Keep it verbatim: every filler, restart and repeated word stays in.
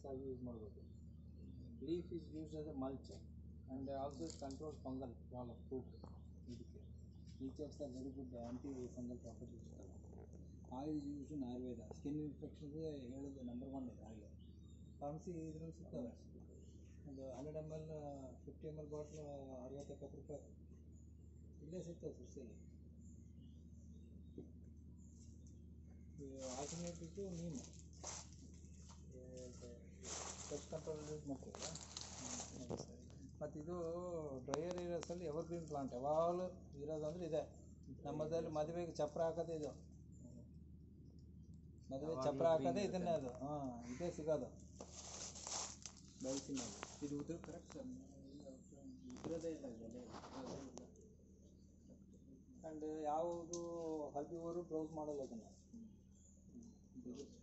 Mix ಆಗಿ use ಮಾಡ್ಬೋದು. Leaf is used as a mulch and also it control fungal problem fruit. ಇದಕ್ಕೆ features are very good anti fungal properties ಇರ್ತವೆ. Oil is used in Ayurveda. Skin ಇನ್ಫೆಕ್ಷನ್ಗೆ ಹೇಳೋದು number one ಇದೆ oil. Pharmacy ಇದ್ರಲ್ಲಿ ಸಿಗ್ತವೆ. ಒಂದು hundred M L fifty M L bottle ಅರವತ್ತು ಎಪ್ಪತ್ತು ರೂಪಾಯಿ ಇಲ್ಲೇ ಸಿಗ್ತವೆ ಸುಸ್ತಿಗೆ. Alternative neem pest control use ಮಾಡ್ತೀವಲ್ಲ. ಮತ್ತು ಇದು ಡ್ರೈಯರ್ ಏರಿಯಾಸಲ್ಲಿ ಎವರ್ ಗ್ರೀನ್ ಪ್ಲಾಂಟ್ ಯಾವಾಗಲೂ ಇರೋದು ಅಂದರೆ ಇದೆ. ನಮ್ಮದಲ್ಲಿ ಮದುವೆಗೆ ಚಪ್ರ ಹಾಕೋದೇ ಇದು. ಮದುವೆ ಚಪ್ರ ಹಾಕೋದೇ ಇದನ್ನೇ. ಅದು ಹಾಂ ಇದೇ ಸಿಗೋದು ಬೆಳೆಸಿನಲ್ಲಿ. ಇದು ಉದ್ರ ಕರೆಕ್ಟ್ ಸರ್, ಉದ್ರದೇ ಇಲ್ಲ ಇದೆಲ್ಲ. ಆ್ಯಂಡ್ ಯಾವುದು ಹರ್ಬಿವೋರು ಬ್ರೌಸ್ ಮಾಡೋದು ಅದನ್ನು.